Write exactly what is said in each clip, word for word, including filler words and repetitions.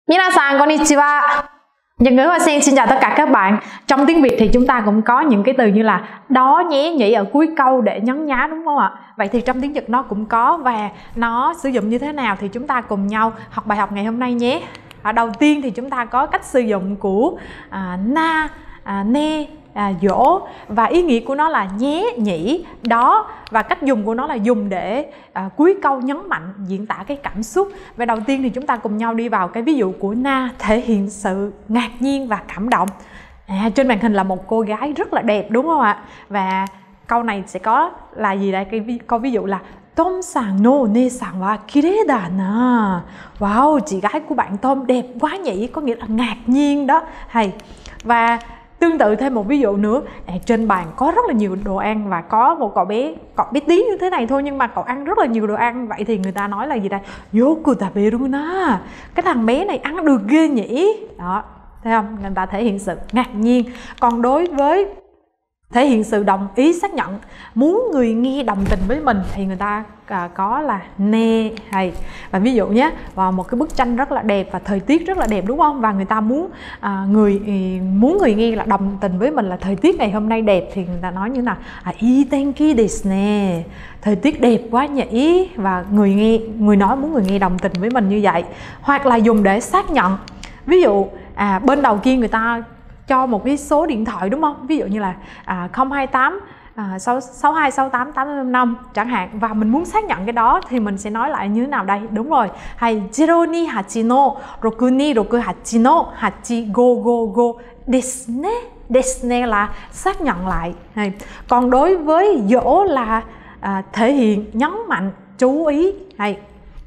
Minasan konnichiwa. Nhật ngữ Hoa Sen xin chào tất cả các bạn. Trong tiếng Việt thì chúng ta cũng có những cái từ như là đó, nhé, nhỉ ở cuối câu để nhấn nhá, đúng không ạ? Vậy thì trong tiếng Nhật nó cũng có, và nó sử dụng như thế nào thì chúng ta cùng nhau học bài học ngày hôm nay nhé. Ở đầu tiên thì chúng ta có cách sử dụng của à, na, à, ne, à, dỗ, và ý nghĩa của nó là nhé, nhỉ, đó, và cách dùng của nó là dùng để à, cuối câu nhấn mạnh diễn tả cái cảm xúc. Và đầu tiên thì chúng ta cùng nhau đi vào cái ví dụ của na, thể hiện sự ngạc nhiên và cảm động. À, trên màn hình là một cô gái rất là đẹp, đúng không ạ? Và câu này sẽ có là gì đây? Cái câu ví dụ là Tom-san no ne-san wa kirei da na. Wow, chị gái của bạn Tom đẹp quá nhỉ, có nghĩa là ngạc nhiên đó. Hay. Và tương tự thêm một ví dụ nữa, à, trên bàn có rất là nhiều đồ ăn và có một cậu bé, cậu bé tí như thế này thôi nhưng mà cậu ăn rất là nhiều đồ ăn. Vậy thì người ta nói là gì đây? Yoku taberu na. Cái thằng bé này ăn được ghê nhỉ. Đó, thấy không? Người ta thể hiện sự ngạc nhiên. Còn đối với thể hiện sự đồng ý, xác nhận, muốn người nghe đồng tình với mình thì người ta à, có là ne. Hay. Và ví dụ nhé, vào một cái bức tranh rất là đẹp và thời tiết rất là đẹp, đúng không? Và người ta muốn à, người muốn người nghe là đồng tình với mình là thời tiết ngày hôm nay đẹp thì người ta nói như nào? À, ii tenki desu ne. Thời tiết đẹp quá nhỉ. Và người nghe, người nói muốn người nghe đồng tình với mình như vậy. Hoặc là dùng để xác nhận. Ví dụ à, bên đầu kia người ta cho một cái số điện thoại, đúng không? Ví dụ như là à, không hai tám à, sáu hai sáu tám tám năm năm chẳng hạn, và mình muốn xác nhận cái đó thì mình sẽ nói lại như thế nào đây? Đúng rồi, hay zero ni hachi no roku ni roku hachi no hachi go go go desu ne. Desu ne là xác nhận lại. Hay. Còn đối với dỗ là à, thể hiện, nhấn mạnh, chú ý. Hay.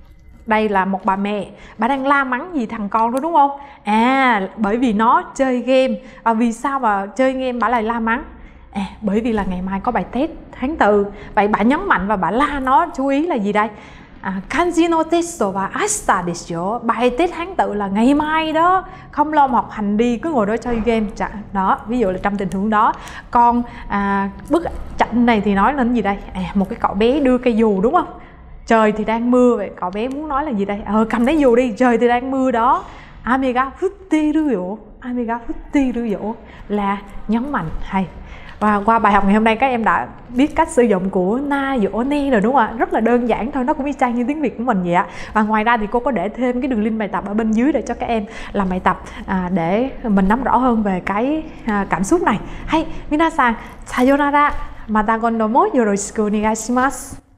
Đây là một bà mẹ, bà đang la mắng gì thằng con đó, đúng không? À, bởi vì nó chơi game. Và vì sao mà chơi game bà lại la mắng? À, bởi vì là ngày mai có bài test Hán từ. Vậy bà nhấn mạnh và bà la nó, chú ý là gì đây? À, kanji no testo wa ashita desu. Bài test Hán tự là ngày mai đó, không lo học hành đi, cứ ngồi đó chơi game. Đó, ví dụ là trong tình huống đó. Còn à, bức tranh này thì nói lên gì đây? À, một cái cậu bé đưa cây dù, đúng không? Trời thì đang mưa, vậy cậu bé muốn nói là gì đây? Ờ, cầm lấy dù đi, trời thì đang mưa đó. Ame ga futteru yo. Ame ga futteru yo là nhấn mạnh. Hay. Và qua bài học ngày hôm nay các em đã biết cách sử dụng của na, dỗ, ne rồi, đúng không ạ? Rất là đơn giản thôi, nó cũng y chang như tiếng Việt của mình vậy ạ. Và ngoài ra thì cô có để thêm cái đường link bài tập ở bên dưới để cho các em làm bài tập à, để mình nắm rõ hơn về cái à, cảm xúc này. Hay, minasan, sayonara. Mata kondo mo yoroshiku onegai shimasu.